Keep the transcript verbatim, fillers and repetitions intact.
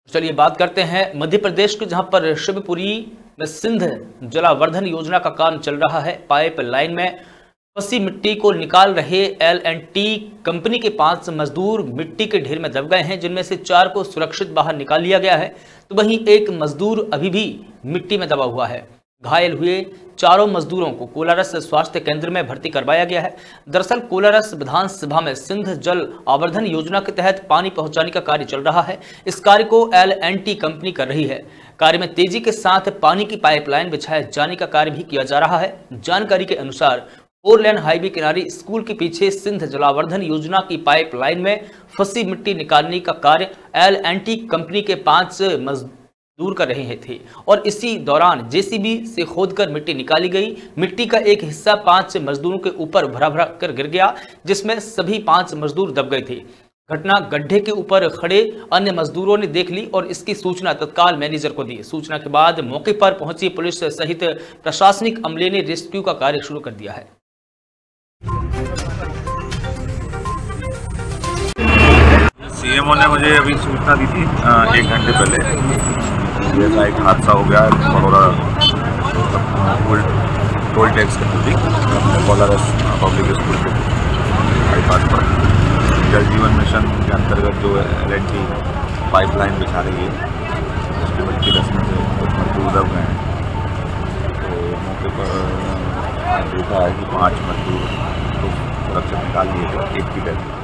चलिए बात करते हैं मध्य प्रदेश के, जहां पर शिवपुरी में सिंध जलावर्धन योजना का काम चल रहा है। पाइप लाइन में फंसी मिट्टी को निकाल रहे एल एंड टी कंपनी के पांच मजदूर मिट्टी के ढेर में दब गए हैं, जिनमें से चार को सुरक्षित बाहर निकाल लिया गया है, तो वहीं एक मजदूर अभी भी मिट्टी में दबा हुआ है। घायल हुए चारों मजदूरों को कोलारस स्वास्थ्य केंद्र में भर्ती करवाया गया है। दरअसल कोलारस विधानसभा में सिंध जल आवर्धन योजना के तहत पानी पहुंचाने का कार्य चल रहा है। इस कार्य को एल एंड टी कंपनी कर रही है। कार्य में तेजी के साथ पानी की पाइपलाइन बिछाए जाने का कार्य भी किया जा रहा है। जानकारी के अनुसार फोर लेन हाईवे किनारे स्कूल के पीछे सिंध जलावर्धन योजना की पाइपलाइन में फंसी मिट्टी निकालने का कार्य एल एंड टी कंपनी के पांच मजदूर दूर कर रहे थे और इसी दौरान जेसीबी से खोदकर मिट्टी निकाली गई। मिट्टी का एक हिस्सा पांच मजदूरों के ऊपर भरा भरा कर गिर गया, जिसमें सभी पांच मजदूर दब गए थे। घटना गड्ढे के ऊपर खड़े अन्य मजदूरों ने देख ली और इसकी सूचना तत्काल मैनेजर को दी। सूचना के बाद मौके पर पहुंची पुलिस सहित प्रशासनिक अमले ने रेस्क्यू का कार्य शुरू कर दिया है। सीएमओ ने मुझे अभी सूचना दी थी एक घंटे पहले, जैसा एक हादसा हो गया बड़ौदा टोल टैक्स के नजदीक कोलारस पब्लिक स्कूल के बाईपास पर जल जीवन मिशन के अंतर्गत जो एल एंड टी पाइपलाइन बिछा रही है, उसमें मिट्टी धंसने से कुछ मजदूर दब गए हैं। तो मौके पर देखा है कि पाँच मजदूर को सुरक्षित निकाल लिए थे, एक की डेथ